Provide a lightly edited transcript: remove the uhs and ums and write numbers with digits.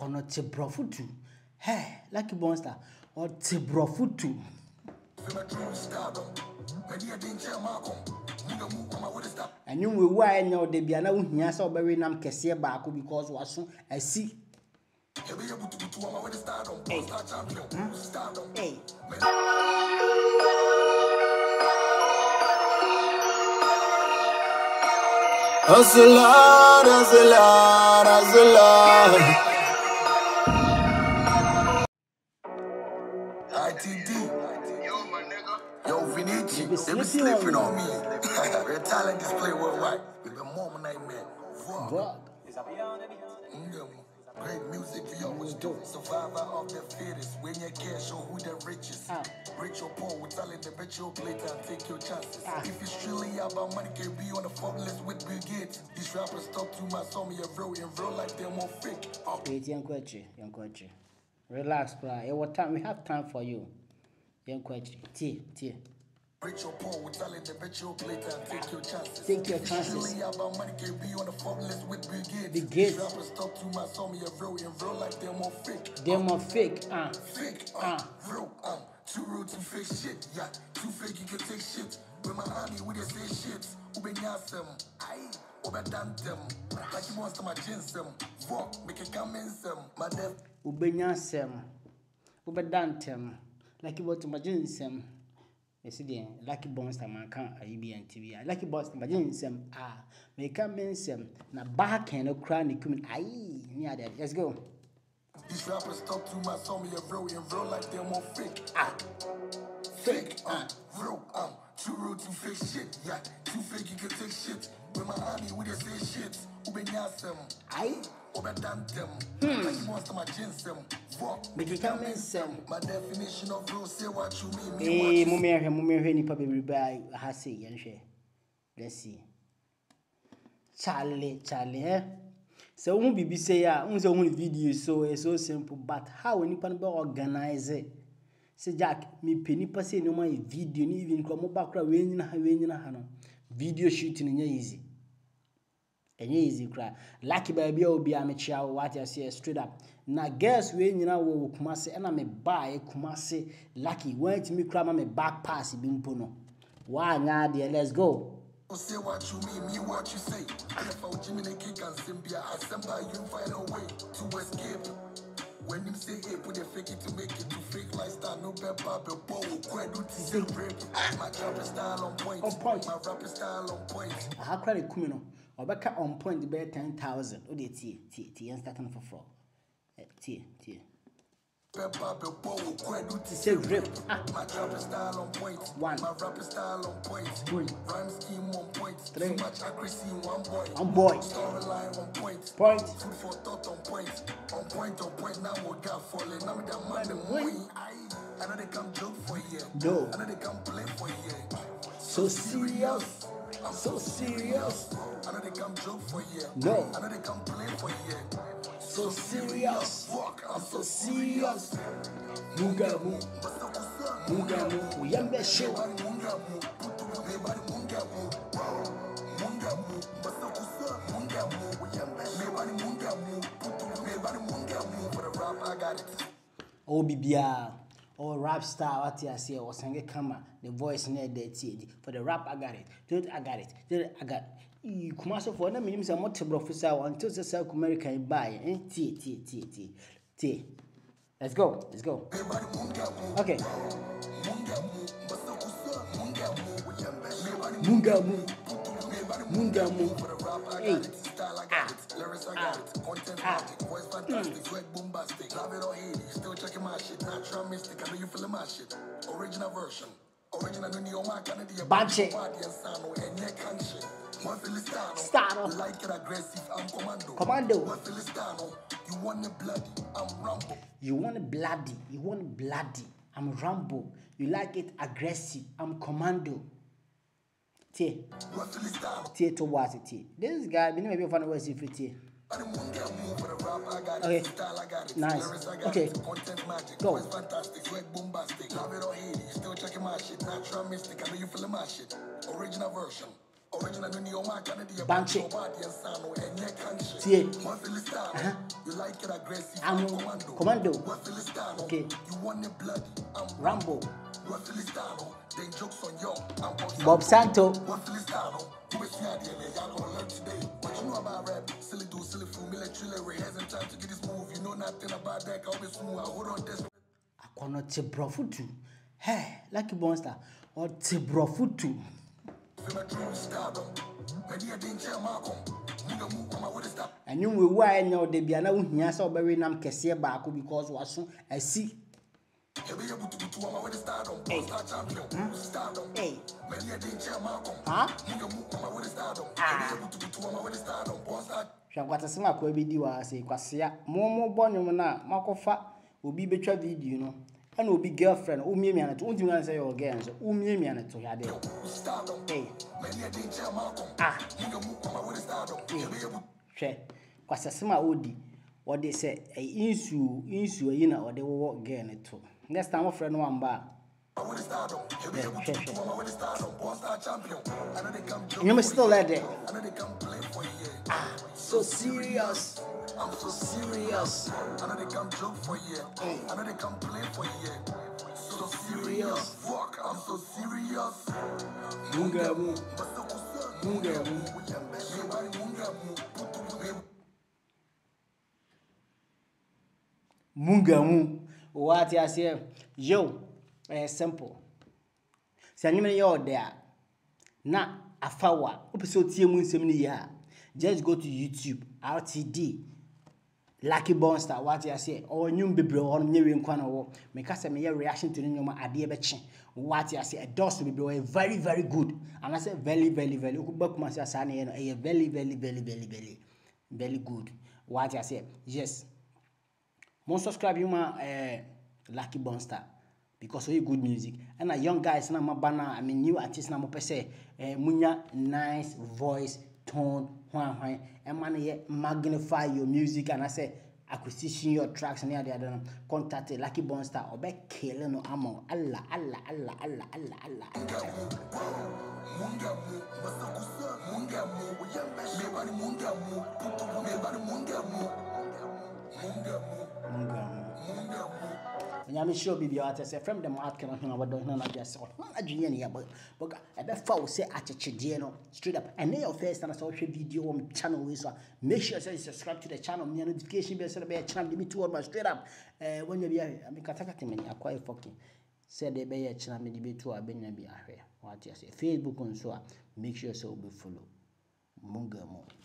kono te brofutu. Hey, Lucky Monster or te brofutu. And you will why no de be na uhia so be nam kese baako because waso asi. Hey. Hustle hard. ITD. Yo, my nigga. Yo, Vinici. They be sleeping on me. Their talent display worldwide. We've been more nightmare. Fuck. Great music we always do. Survivor of the fittest. When you care, show who the richest. Rich or poor, we tell it the bet your plate and take your chances. If it's truly about money, can be on the fuck list with Bill Gates. These rappers talk too much, some of you real like they're more fake. Wait, young Kwachi. Relax, cry. We have time for you. Young Kwachi. Tea. Rich or poor, we tell it the bet your plate and take your chances. Take your chances. If it's truly about money, can be on the fuck list with Bill Gates. The Gates. These rappers talk too much, some of you real like they're more fake. They're more fake. Fake. Real. Too real to fake shit. Yeah, too fake you can take shit. With my honey, we just say shit. Ube nyasem, aye, ube dantem. Like you want my ginsem. Walk, make it come in some. My death. Ube nyasem, ube dantem. Like you want my ginsem. You see the Lucky Monster man can't IBN TV. Lucky Monster my ginsem. Make come in some. Na back and no cranny coming. Aye, near that. Let's go. These rappers talk too much, some of you real like they're more fake. Fake. Real. Too real to fake shit. Yeah, too fake you can take shit. With my honey, we just say shit. Ube nyasem. Aye. Ube dantem. Like you want my ginsem. Walk. Make it come in some. My definition of real, say what you mean. Hey, Mummy, ni papi riba ha say yen. Let's see. Charlie, so won't be say only video so it's so simple, but how any pan organize it? Say Jack, me penny pass no my video, even come back when video shooting in easy. And easy cry. Lucky baby will be a mature what I say straight up. Now guess when you know Kumasi and I may buy Kumasi Lucky went to me cram me back pass bimpono. Why now dear, let's go. Say what you mean what you say. And if I was Jimmy Kick and Symbia, I somehow you find a way to escape. When you say hey, put a fake it to make it to fake lifestyle, no pepper, but bow, quite do to say rape. My rapper style on point. My rapper style on point. How can it come in? Or back on point the bear 10,000. Oh, T and starting for 4. T. Pepper, but bow, quite do to say rape. My rapper style on point. 1. My rapper style on point. 3. Rhyme scheme on point. 3. Too much accuracy in one boy. Storyline on point. Food for thought on point. On point. Now we got falling. Now we got money. I know they come joke for you. No. I know they come play for you. So serious. I'm so serious. I know they come joke for you. No. I know they come play for you. So serious. Fuck, I'm so serious. Mugamu, Uyambe show. Oh, Bibia, or rap star, what I say, or sang a camera, the voice near the for the rap, I got it. I got you come out for them, means a motor officer until the South America buy, T. Let's go. Okay. Mungamu. Hey. Still checking my shit. Natural mystic. I know you feeling my shit. Original version. Banche. Stano. Like it aggressive, I'm Commando. You want it bloody, I'm Rambo. You want it bloody, I'm Rambo. You like it aggressive, I'm Commando. T to what it. This guy, we never found a way to fit it. Okay. Nice. Okay. Go. Still checking my shit. Natural mystic. I know you feeling my shit. Original version. Original in your mark and the Banche. and neck handshake. Tie. One Philistine. You like it aggressive. I'm commando. One Philistine. Okay. You want it bloody. I'm Rambo. One Philistine. Then jokes on you. I'm Bob Santo. One Philistine. You will see idea, man. Y'all gonna learn today. What you know about rap? Silly do, silly fool, military. Hasn't time to get this move. You know nothing about that. I'll be smooth. I hold on this. Akono Tebrofutu. Hey, Lucky Monster. Or Tebrofutu. And you will wear any de biana who so very nam kese baako because waso asi. Hey. Huh? Shagwata sima ko bi di wa se kwasea momo bonyum na makofa obi betwa video no and obi girlfriend o miemi anato o timi say your girl so o miemi anato ya de. Hey. Hwe kwasesema odi odi se insu yi na odi wo girl ne to next time friend no amba you still let it. So serious. I'm so serious. I know they come joke for you. I know they come play for you. So serious. Fuck, I'm so serious. Mungamu. Mungamu. What I say? Yo, simple. Sanyime yo there. Na afawa. Opeso tie mu nsem ni ya. Just go to YouTube, RTD, Lucky Monster, what I say, or new baby on new in corner. Make us a reaction to the new idea betching. What I say, a dose will be very, very good. And I say, very, very, very good. Myself, Sunny, a very, very, very, very, very, very good. What I say, yes. Most subscribe you my Lucky Monster because of good music. And a young guys, na mabana, I mean, new artist, na mo pese, munya nice voice, tone. And man, magnify your music and I say acquisition your tracks and the other contact Lucky Monster or back killing no ammo. Allah. I'm sure be artist from them out cannot know what don't just not junior but I bet foul say at a straight up and your first and I saw video on channel so make sure you subscribe to the channel me notification bell so be channel me to all straight up when you be I mean katakati me akwa fucking said they be channel me be to abenya be ahwe what you say Facebook on so make sure so be follow Mungamu.